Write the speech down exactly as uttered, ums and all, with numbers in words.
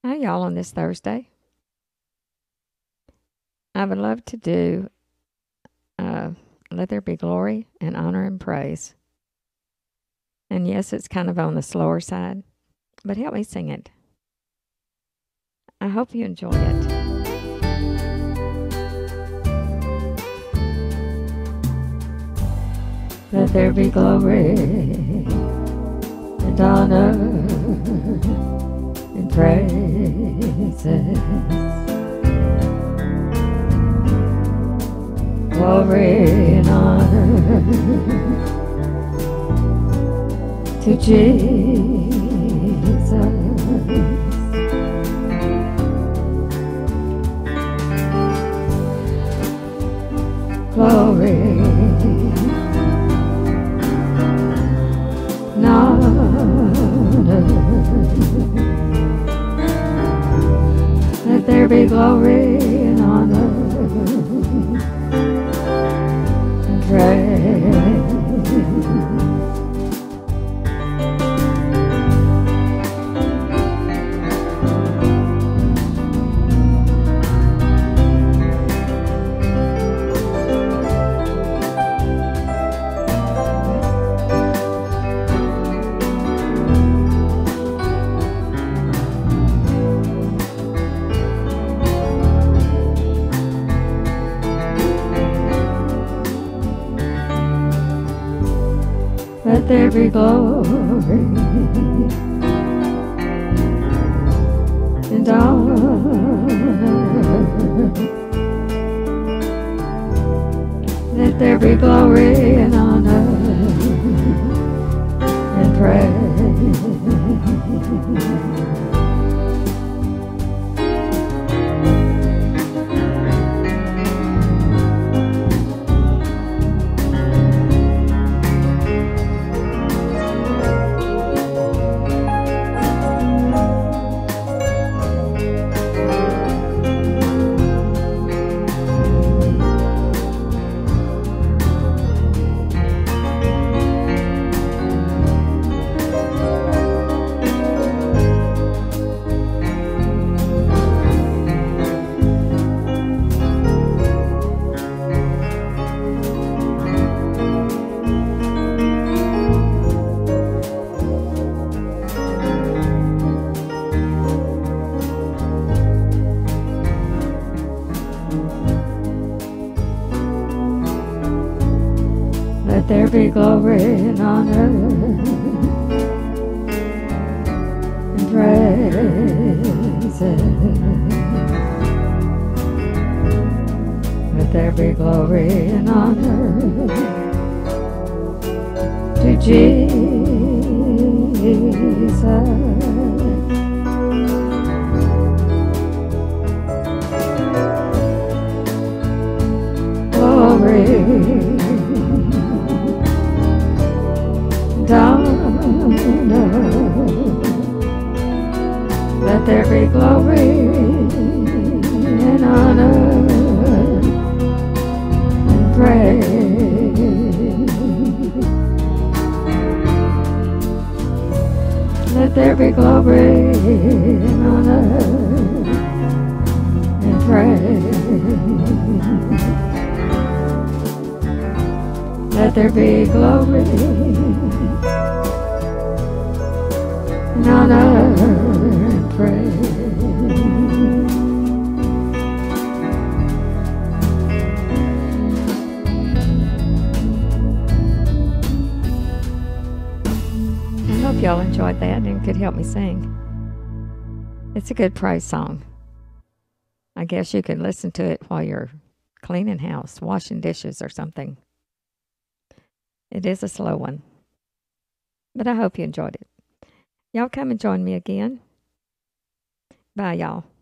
Hi, y'all, on this Thursday. I would love to do uh, Let There Be Glory and Honor and Praise. And yes, it's kind of on the slower side, but help me sing it. I hope you enjoy it. Let there be glory and honor and praises. Glory and honor to Jesus. Glory and honor. Let there be glory and honor and praise. Let there be glory and honor. Let there be glory and honor and praise. Let there be glory and honor and praise. Let there be glory and honor to Jesus. Glory Let there be glory and honor and praise. Let there be glory and honor and praise. Let there be glory and honor and praise. I hope y'all enjoyed that and could help me sing. It's a good praise song. I guess you could listen to it while you're cleaning house, washing dishes or something. It is a slow one, but I hope you enjoyed it. Y'all come and join me again. Bye, y'all.